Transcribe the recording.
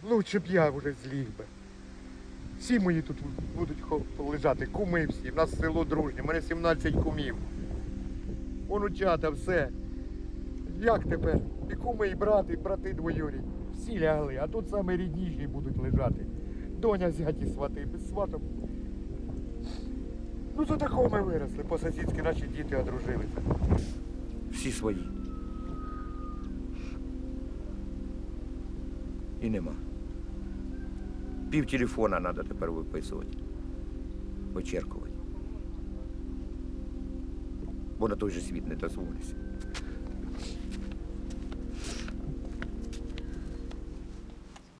Лучше б я вже зліг би. Всі мої тут будуть лежати, куми всі. У нас село дружнє, у мене 17 кумів. Онучата, все. Як тепер? І куми, і брати двоюрі. Всі лягли, а тут саме рідніші будуть лежати. Доня, зяті, свати, без сватом. Ну, за такого ми виросли, по-сусідськи наші діти одружилися. Всі свої. І нема. Пів телефона треба тепер виписувати. Вичеркувати. Бо на той же світ не дозволиться.